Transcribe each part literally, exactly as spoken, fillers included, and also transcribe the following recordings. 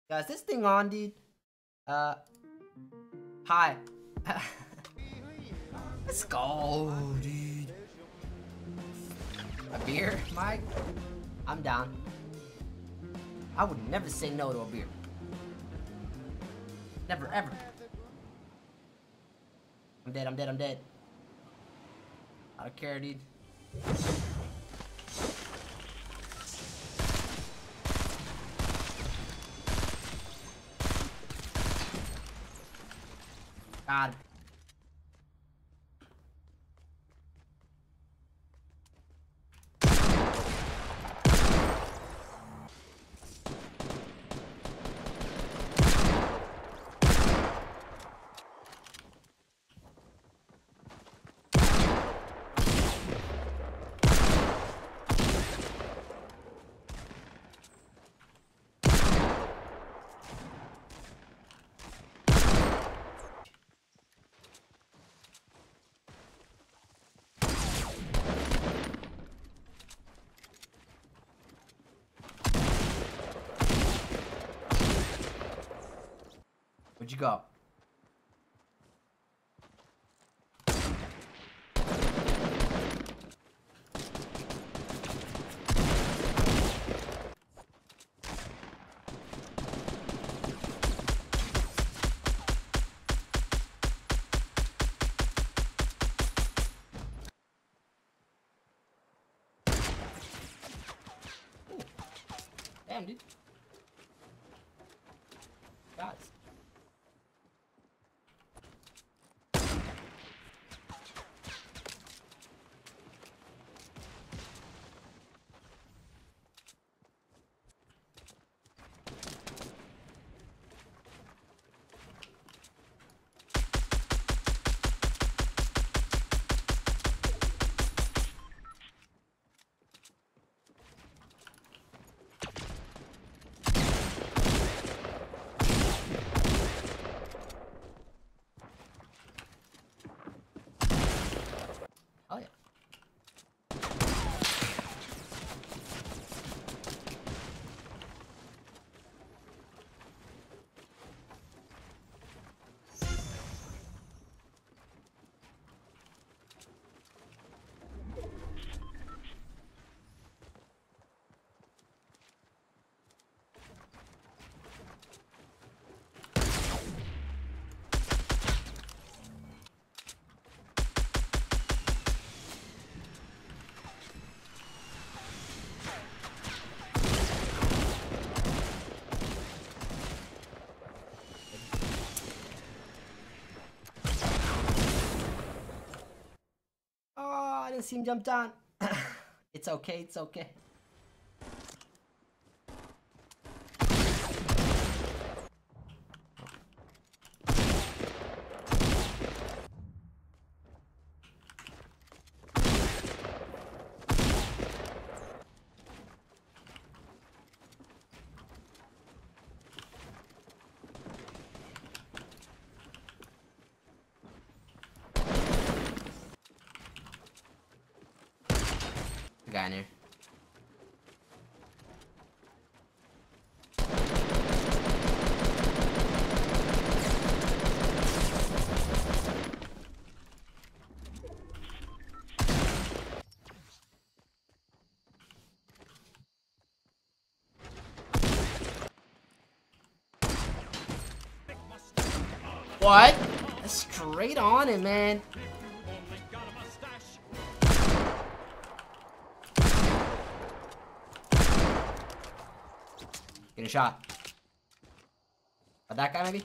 Guys, this thing on, dude? Uh, hi. Let's go, dude. A beer, Mike? I'm down. I would never say no to a beer. Never, ever. I'm dead, I'm dead, I'm dead. I don't care, dude. God. Where'd you go? Ooh. Damn, dude. Guys. Oh yeah. Oh, I didn't see him jump down. It's okay, it's okay. The guy in here. What? Straight on it, man. Get a shot. But that guy, maybe?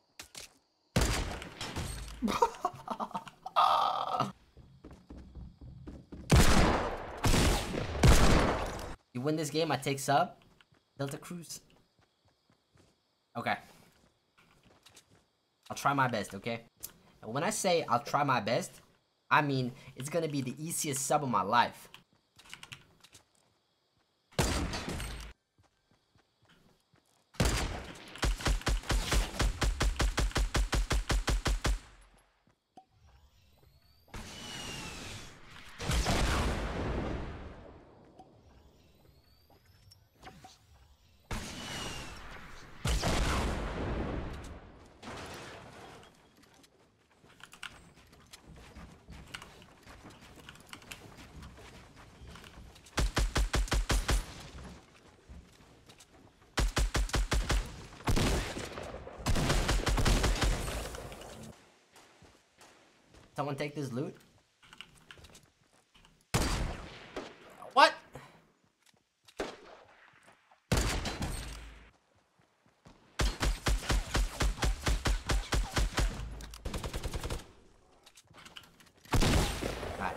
You win this game, I take sub. Delta Cruise. Okay. I'll try my best, okay? And when I say I'll try my best, I mean it's gonna be the easiest sub of my life. Someone take this loot. What? Alright.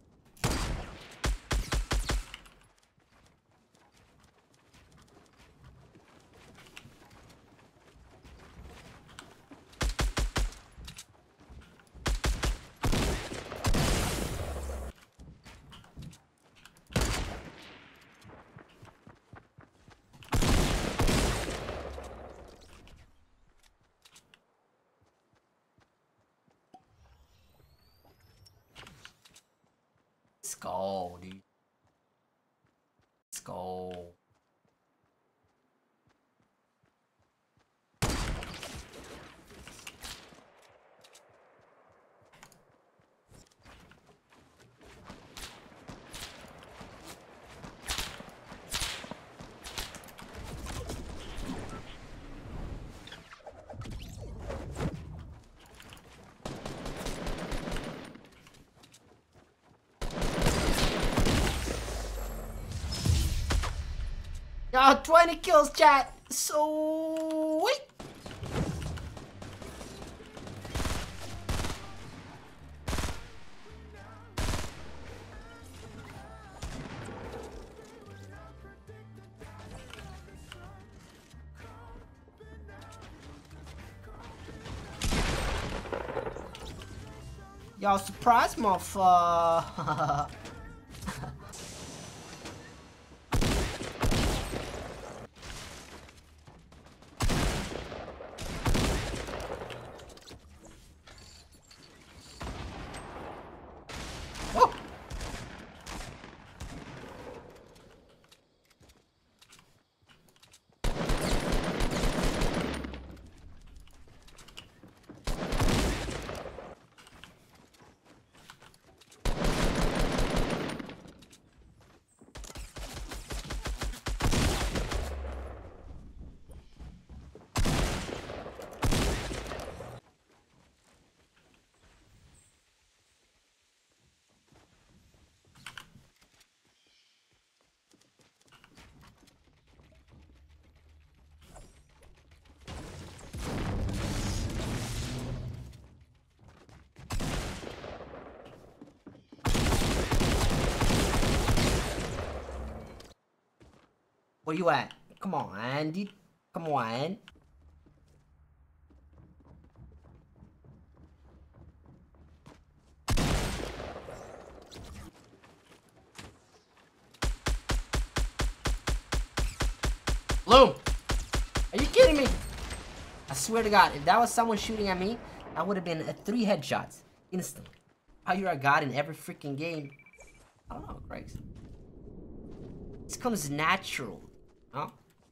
Let's go, dude. Let's go. Oh, twenty kills, chat. Sweet. Y'all surprised, motherfucker. Where you at? Come on, Andy. Come on. Bloom! Are you kidding me? I swear to God, if that was someone shooting at me, that would have been a three headshots instantly. How you're a god in every freaking game? I don't know, Grace. This comes natural, huh?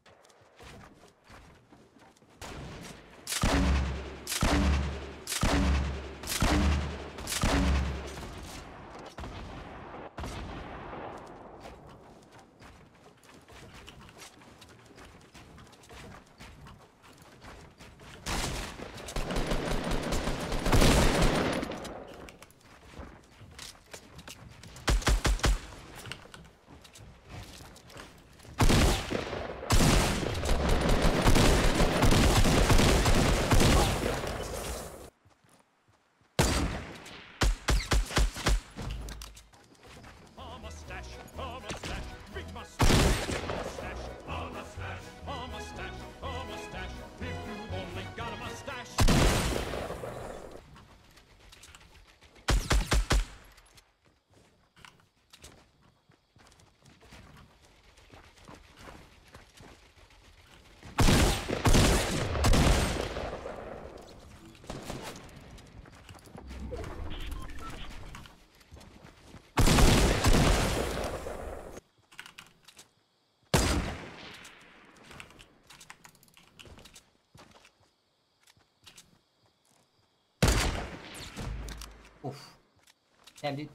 Oof. Damn, dude.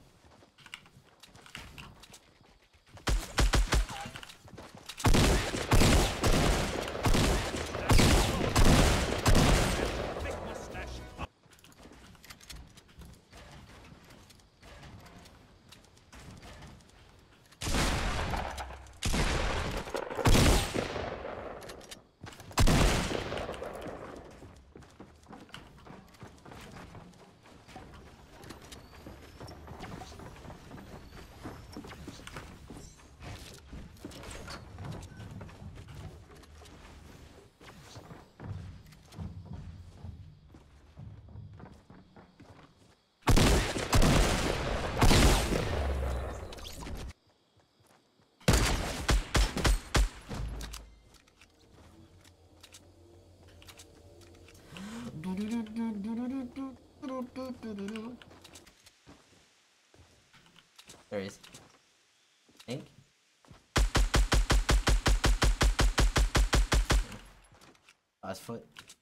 Last foot.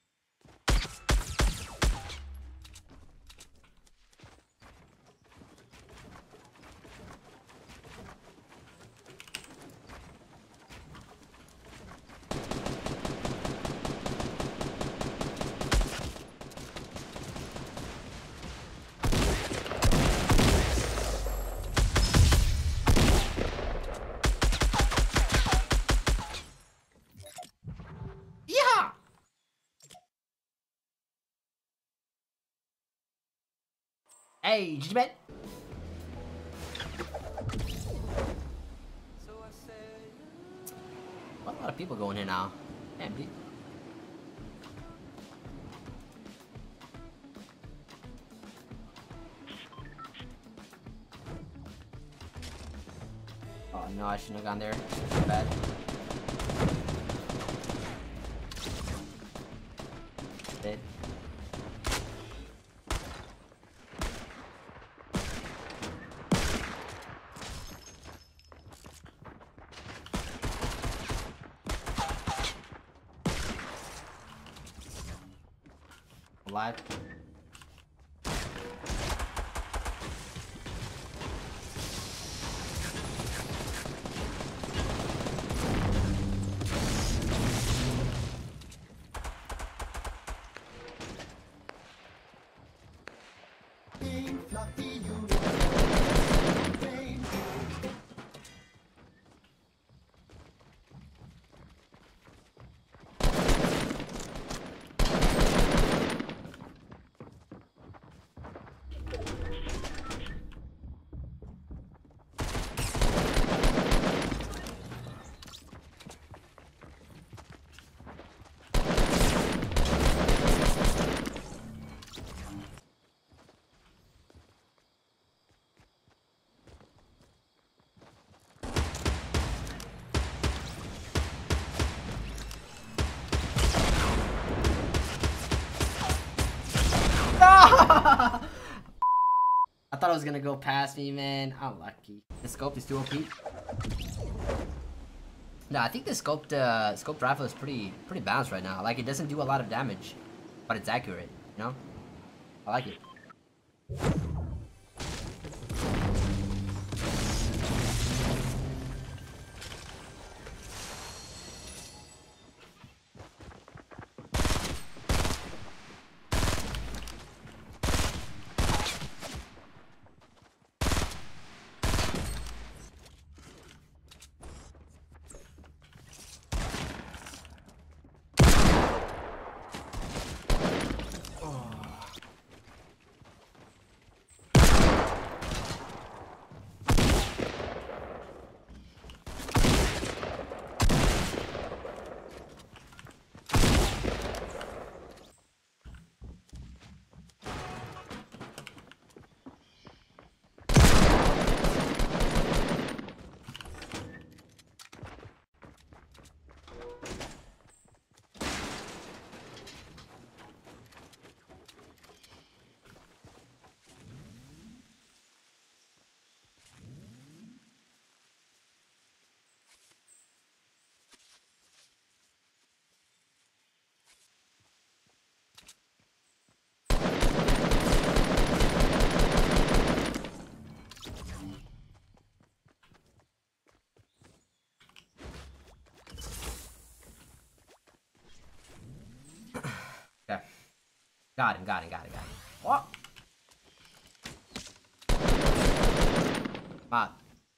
Hey, G G man. What a lot of people going here now. Damn, dude. Oh no, I shouldn't have gone there. Too bad. Dead. Alive. I thought it was gonna go past me, man. I'm lucky. The scope is too O P. No, I think the scoped uh, scoped rifle is pretty pretty balanced right now. Like, it doesn't do a lot of damage, but it's accurate. You know, I like it. Okay. Got him, got him, got him, got him. What? Bot.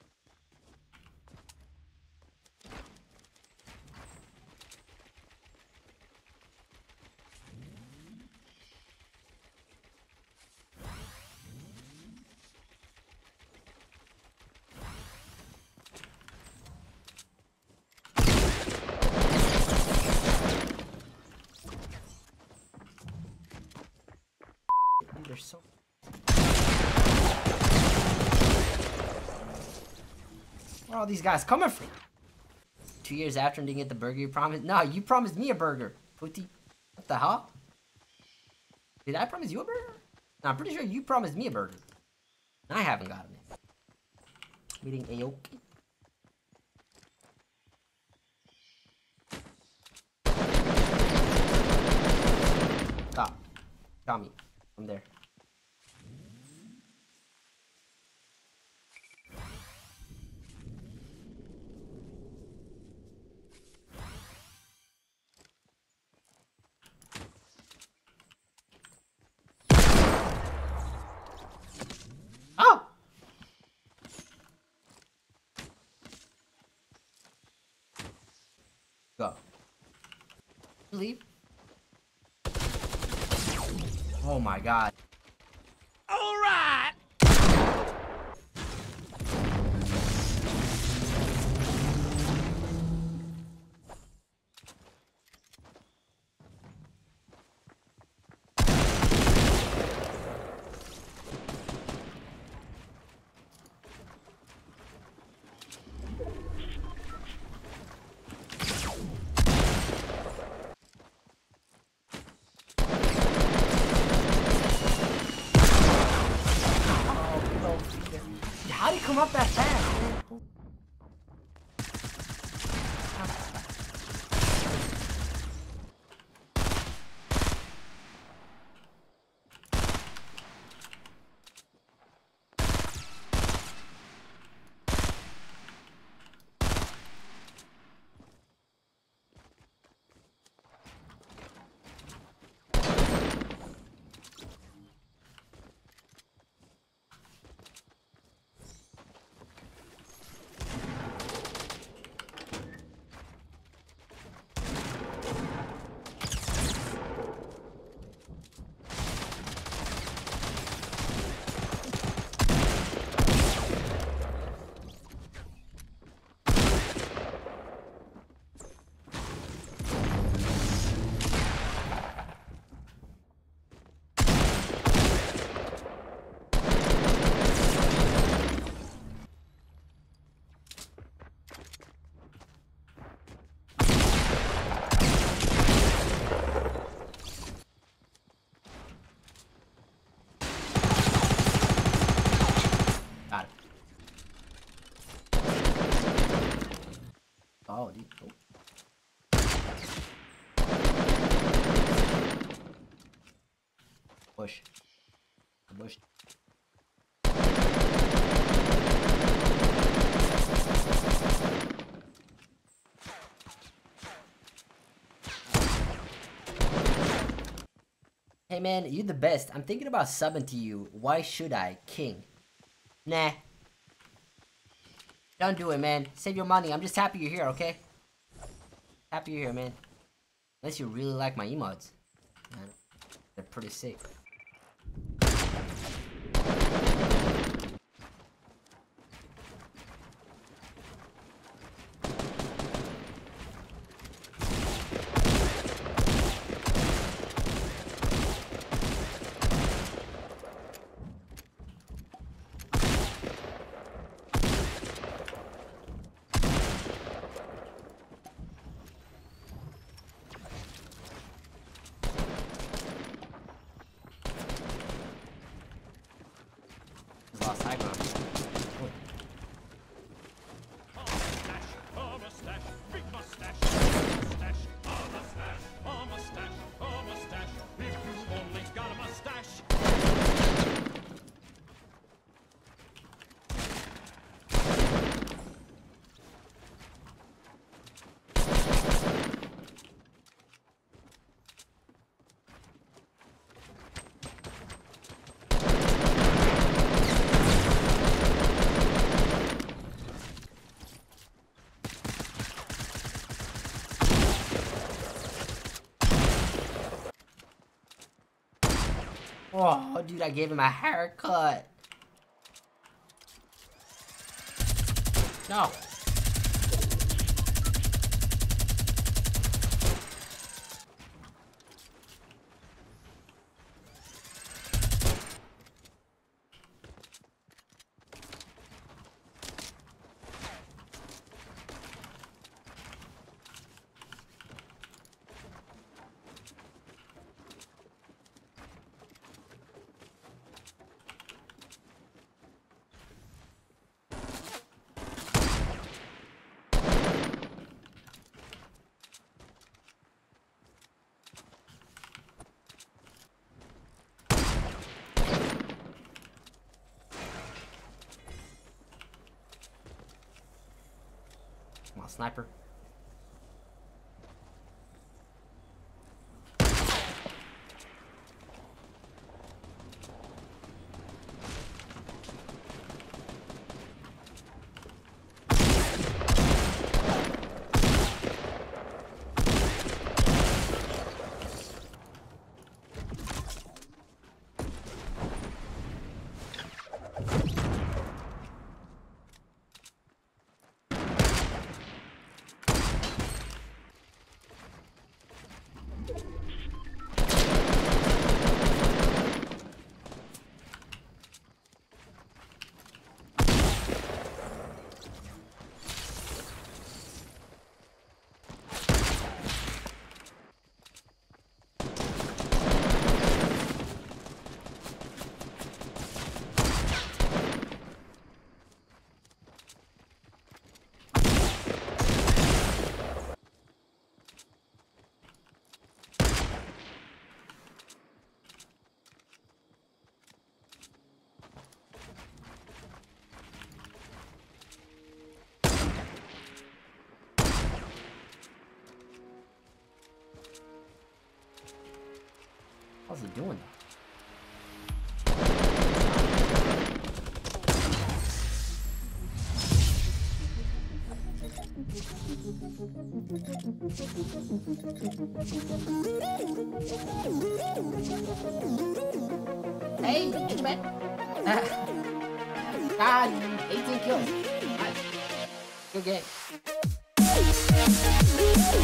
There's so where are all these guys coming from? Two years after and didn't get the burger you promised? No, you promised me a burger, Pooty. What the hell? Did I promise you a burger? No, I'm pretty sure you promised me a burger. I haven't gotten it. Meeting Aoki. Shot me from there. Oh! Go. Leave. Oh my god. All right. How do you come up that fast, man? Got it. Oh, dude. Oh. Push. Push. Hey man, you the best. I'm thinking about subbing to you. Why should I? King. Nah. Don't do it, man. Save your money. I'm just happy you're here, okay? Happy you're here, man. Unless you really like my emotes. Man, they're pretty sick. Lost high ground. Oh, dude, I gave him a haircut. No. Come on, sniper. How's he doing that? Hey, hey man. God, eighteen kills. Nice. Good game.